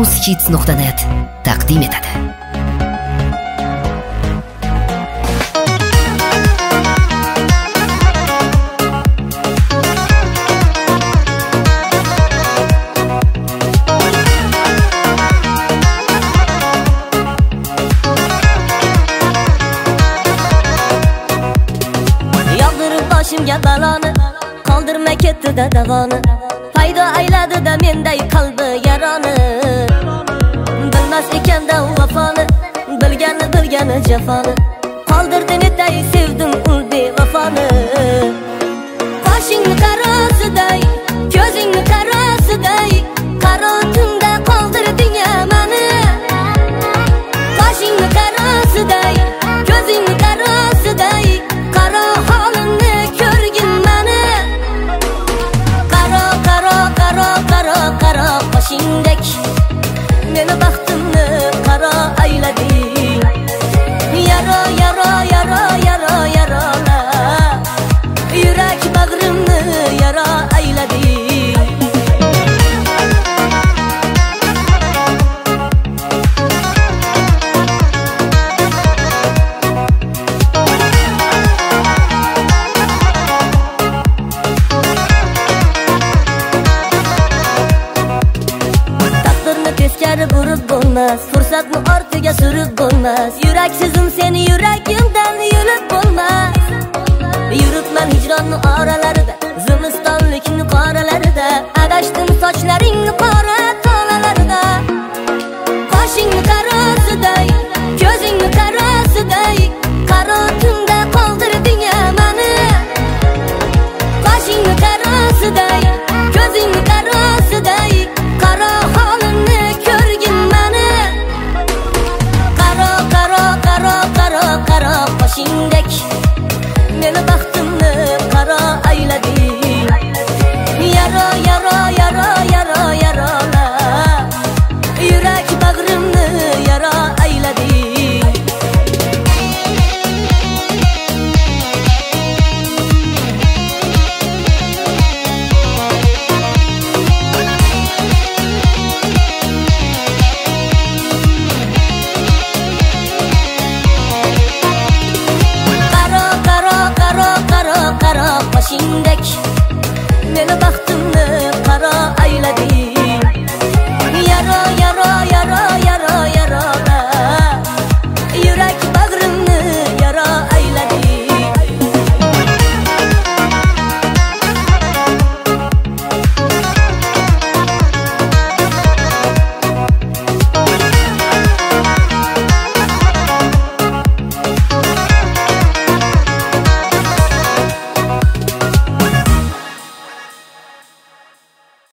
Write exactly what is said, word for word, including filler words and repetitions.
uzhits nuqta net taqdim etadi. Boshimga baloni qoldirma ketdi-da davoni, paydo ayladi-da menday qalbi yaroni. Bilmas ekan-da vafoni, bilgani bilgani jafoni, qoldirdi netay sevdim ul bevafoni. Boshingni qarosiday, ko'zingni qarosiday, qaro tunda qoldirding mani. Boshingni qarosiday, ko'zingni qarosiday, qaro holimni ko'rgin mani. Qaro qaro qaro qaro qaro boshingdek meni baxtimni qaro aylading. Yaro yaro yaro yaro yarola, yurak bag'rimni yaro aylading. Teskari burib bo'lmas, fursatni ortiga surib bo'lmas. Yuraksizim seni yuragimdan yulib bo'lmas. Yuribman hijronning oralarida, zimistonlikning qoralarida, adashdim sochlaringni qora tolalarida. Boshingni qarosiday, ko'zingni qarosiday, qaro tunda qoldirding mani. Boshingni qarosiday, ko'zingni qarosiday, qaro holimni ko'rgin mani. Qaro qaro qaro qaro qaro boshingdek